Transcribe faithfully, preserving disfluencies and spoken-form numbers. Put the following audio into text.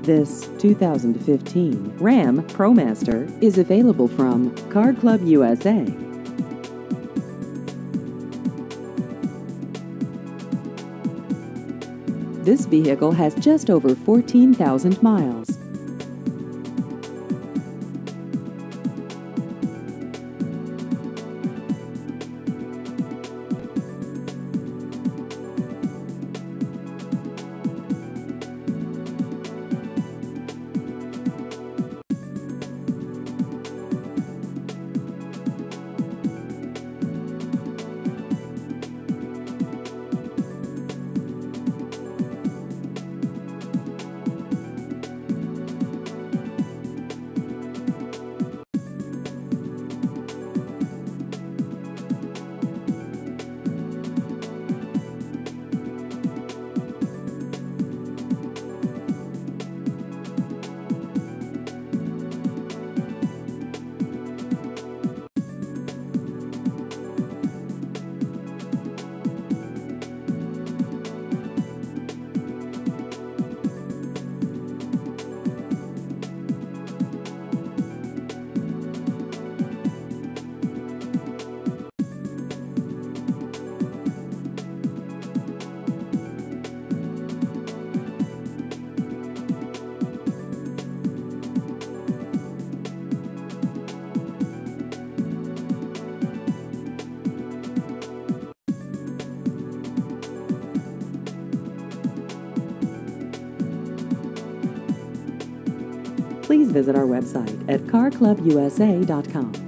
This two thousand fifteen Ram ProMaster is available from Car Club U S A. This vehicle has just over fourteen thousand miles. Please visit our website at car club u s a dot com.